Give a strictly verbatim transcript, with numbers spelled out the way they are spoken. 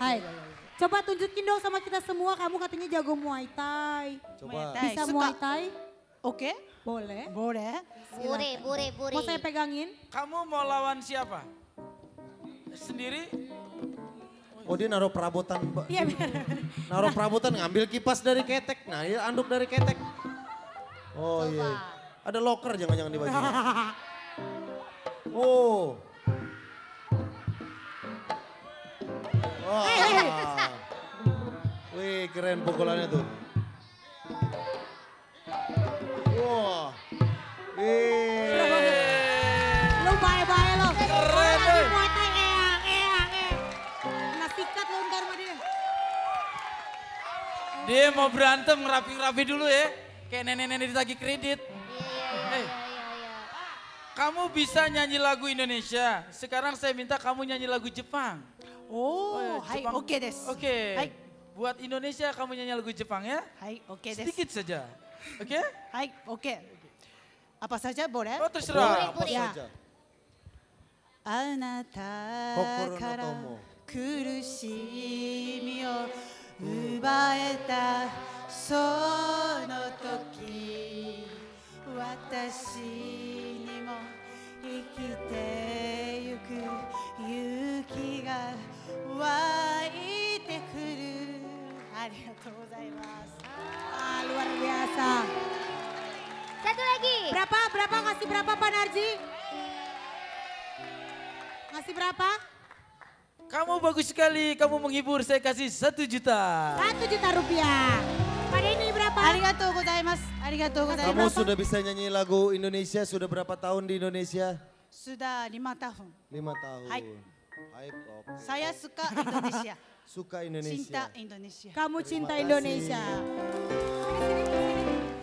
Hai. Coba tunjukin dong sama kita semua, kamu katanya jago Muay Thai. Coba. Muay Thai. Bisa Suka. Muay Thai? Oke, Boleh. boleh. Bure, bure, bure. Mau saya pegangin? Kamu mau lawan siapa? Sendiri? Oh dia naruh perabotan, Mbak. Iya biar. Naruh perabotan ngambil kipas dari ketek. Nah dia anduk dari ketek. Oh Coba. iya. Ada loker jangan-jangan di bajunya. Oh. Wah. Wih keren pukulannya tuh. Wah. Wih. Lo bae-bae lo. Keren, Lagi eh. Muay Thai eang, eang, eang. Kena sikat lo ntar sama dia. Dia mau berantem ngerapi-rapi dulu ya. Kayak nenek-nenek ditagih kredit. Iya, Hei. iya, iya, iya. Kamu bisa nyanyi lagu Indonesia. Sekarang saya minta kamu nyanyi lagu Jepang. Oh, Oh, hai, Jepang. oke desu. Oke. Hai, Buat Indonesia kamu nyanyi lagu Jepang ya. hai, oke desu. Sedikit saja. Oke? Hai, oke. Apa saja boleh? Oh terserah. Apa Ya. saja. あなたから心の友苦しみを奪えたその時私にも生きてゆく勇気が湧いてくるありがとうございます Ah, luar biasa. Satu lagi. Berapa, berapa, ngasih berapa Pak Narji? Ngasih berapa? Kamu bagus sekali, kamu menghibur, saya kasih satu juta. Satu juta rupiah. Pak Denny berapa? ありがとうございますありがとうござい Kamu ます sudah bisa nyanyi lagu Indonesia sudah berapa tahun di Indonesia? sudah lima tahun Lima tahun. Hai. Hai, oke. saya suka Indonesia Suka Indonesia. cinta Indonesia Kamu cinta kasih. Indonesia. Sini, sini, sini.